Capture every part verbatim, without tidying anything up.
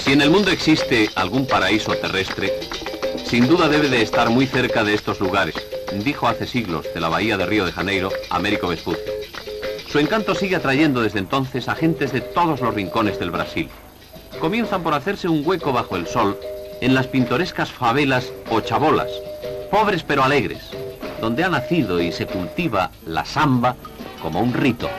Si en el mundo existe algún paraíso terrestre, sin duda debe de estar muy cerca de estos lugares, dijo hace siglos de la bahía de Río de Janeiro Américo Vespucio. Su encanto sigue atrayendo desde entonces a gentes de todos los rincones del Brasil. Comienzan por hacerse un hueco bajo el sol en las pintorescas favelas o chabolas, pobres pero alegres, donde ha nacido y se cultiva la samba como un rito.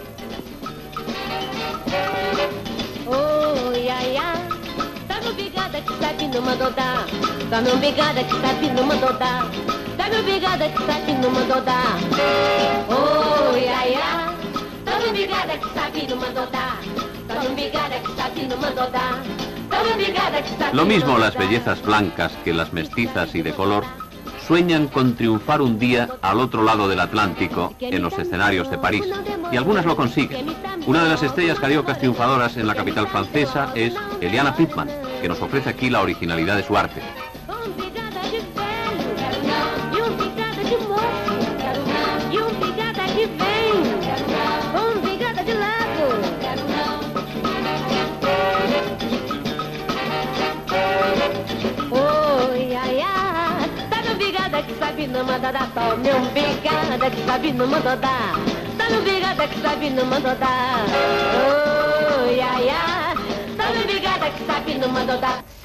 Lo mismo las bellezas blancas que las mestizas y de color sueñan con triunfar un día al otro lado del Atlántico en los escenarios de París, y algunas lo consiguen. Una de las estrellas cariocas triunfadoras en la capital francesa es Eliana Pittman, que nos ofrece aquí la originalidad de su arte. Não manda dar, tome um bigada que sabe não manda dar. Tá no bigada que sabe não manda dar. Oh, ia, ia. Tá no bigada que sabe não manda dar.